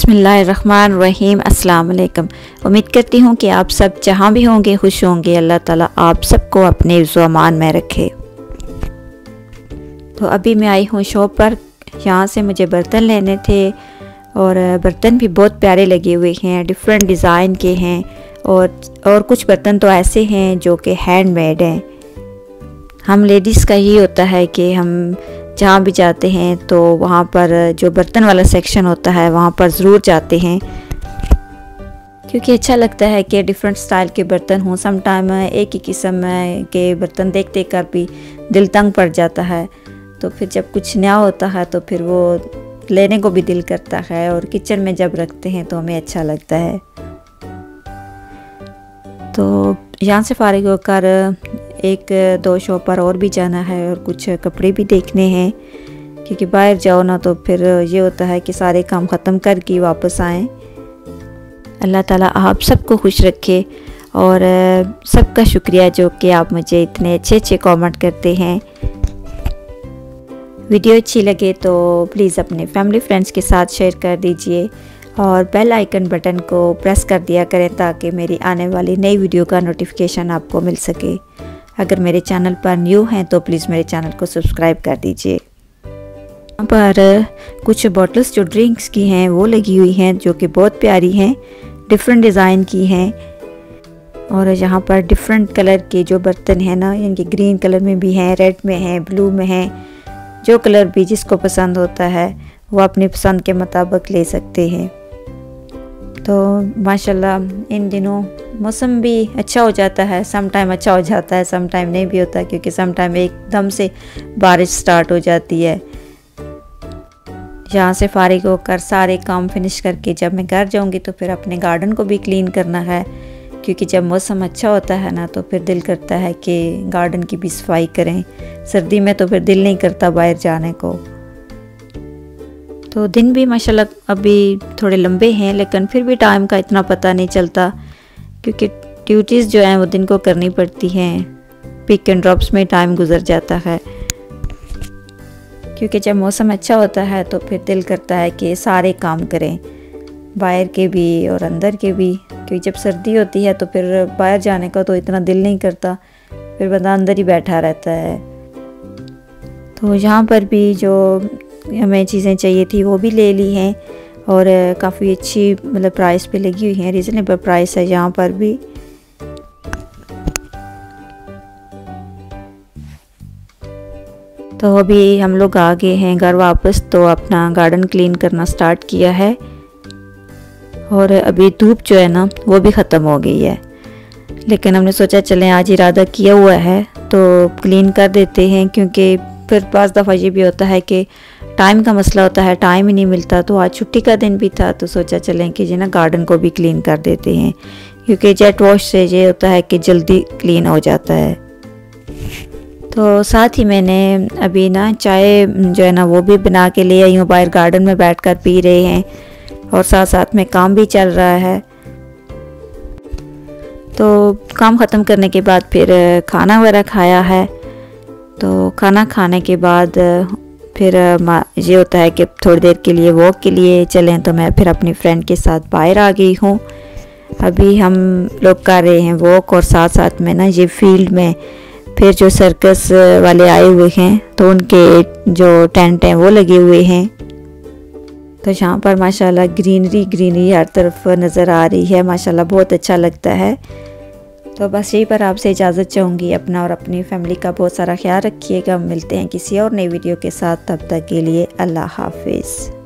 बिस्मिल्लाहिर्रहमानिर्रहीम। अस्सलाम वालेकुम। उम्मीद करती हूँ कि आप सब जहाँ भी होंगे खुश होंगे। अल्लाह ताला आप सबको अपने ज़ुमान में रखे। तो अभी मैं आई हूँ शॉप पर। यहाँ से मुझे बर्तन लेने थे और बर्तन भी बहुत प्यारे लगे हुए हैं, डिफरेंट डिज़ाइन के हैं और कुछ बर्तन तो ऐसे हैं जो कि हैंडमेड हैं। हम लेडीज़ का ये होता है कि हम जहाँ भी जाते हैं तो वहाँ पर जो बर्तन वाला सेक्शन होता है वहाँ पर ज़रूर जाते हैं, क्योंकि अच्छा लगता है कि डिफरेंट स्टाइल के बर्तन हों। सम टाइम एक ही किस्म के बर्तन देख देख कर भी दिल तंग पड़ जाता है, तो फिर जब कुछ नया होता है तो फिर वो लेने को भी दिल करता है और किचन में जब रखते हैं तो हमें अच्छा लगता है। तो यहाँ से फारिग होकर एक दो शॉप पर और भी जाना है और कुछ कपड़े भी देखने हैं, क्योंकि बाहर जाओ ना तो फिर ये होता है कि सारे काम ख़त्म करके वापस आएँ। अल्लाह ताला आप सबको खुश रखे और सबका शुक्रिया जो कि आप मुझे इतने अच्छे अच्छे कमेंट करते हैं। वीडियो अच्छी लगे तो प्लीज़ अपने फैमिली फ्रेंड्स के साथ शेयर कर दीजिए और बेल आइकन बटन को प्रेस कर दिया करें ताकि मेरी आने वाली नई वीडियो का नोटिफिकेशन आपको मिल सके। अगर मेरे चैनल पर न्यू हैं तो प्लीज़ मेरे चैनल को सब्सक्राइब कर दीजिए। यहाँ पर कुछ बॉटल्स जो ड्रिंक्स की हैं वो लगी हुई हैं, जो कि बहुत प्यारी हैं, डिफरेंट डिज़ाइन की हैं। और यहाँ पर डिफरेंट कलर के जो बर्तन हैं ना, इनके ग्रीन कलर में भी हैं, रेड में हैं, ब्लू में हैं। जो कलर भी जिसको पसंद होता है वो अपनी पसंद के मुताबिक ले सकते हैं। तो माशाल्लाह इन दिनों मौसम भी अच्छा हो जाता है, सम टाइम अच्छा हो जाता है, सम टाइम नहीं भी होता, क्योंकि सम टाइम एकदम से बारिश स्टार्ट हो जाती है। यहाँ से फारिग होकर सारे काम फिनिश करके जब मैं घर जाऊँगी तो फिर अपने गार्डन को भी क्लीन करना है, क्योंकि जब मौसम अच्छा होता है ना तो फिर दिल करता है कि गार्डन की भी सफाई करें। सर्दी में तो फिर दिल नहीं करता बाहर जाने को। तो दिन भी माशाल्लाह अभी थोड़े लंबे हैं, लेकिन फिर भी टाइम का इतना पता नहीं चलता, क्योंकि ड्यूटीज़ जो हैं वो दिन को करनी पड़ती हैं। पिक एंड ड्रॉप्स में टाइम गुजर जाता है, क्योंकि जब मौसम अच्छा होता है तो फिर दिल करता है कि सारे काम करें, बाहर के भी और अंदर के भी। क्योंकि जब सर्दी होती है तो फिर बाहर जाने का तो इतना दिल नहीं करता, फिर बंदा अंदर ही बैठा रहता है। तो यहाँ पर भी जो हमें चीज़ें चाहिए थी वो भी ले ली हैं और काफ़ी अच्छी मतलब प्राइस पे लगी हुई हैं, रीज़नेबल प्राइस है यहाँ पर भी। तो अभी हम लोग आ गए हैं घर वापस, तो अपना गार्डन क्लीन करना स्टार्ट किया है और अभी धूप जो है ना वो भी ख़त्म हो गई है, लेकिन हमने सोचा चलें आज इरादा किया हुआ है तो क्लीन कर देते हैं, क्योंकि फिर पाँच दफ़ा ये भी होता है कि टाइम का मसला होता है, टाइम ही नहीं मिलता। तो आज छुट्टी का दिन भी था तो सोचा चलें कि जी ना गार्डन को भी क्लीन कर देते हैं, क्योंकि जेट वॉश से ये होता है कि जल्दी क्लीन हो जाता है। तो साथ ही मैंने अभी ना चाय जो है ना वो भी बना के ले आई हूँ, बाहर गार्डन में बैठकर पी रहे हैं और साथ साथ में काम भी चल रहा है। तो काम ख़त्म करने के बाद फिर खाना वगैरह खाया है। तो खाना खाने के बाद फिर ये होता है कि थोड़ी देर के लिए वॉक के लिए चलें, तो मैं फिर अपनी फ्रेंड के साथ बाहर आ गई हूँ। अभी हम लोग कर रहे हैं वॉक और साथ साथ में ना ये फील्ड में फिर जो सर्कस वाले आए हुए हैं तो उनके जो टेंट हैं वो लगे हुए हैं। तो यहाँ पर माशाल्लाह ग्रीनरी हर तरफ नज़र आ रही है, माशाल्लाह बहुत अच्छा लगता है। तो बस यहीं पर आपसे इजाज़त चाहूँगी। अपना और अपनी फैमिली का बहुत सारा ख्याल रखिएगा। मिलते हैं किसी और नई वीडियो के साथ, तब तक के लिए अल्लाह हाफिज़।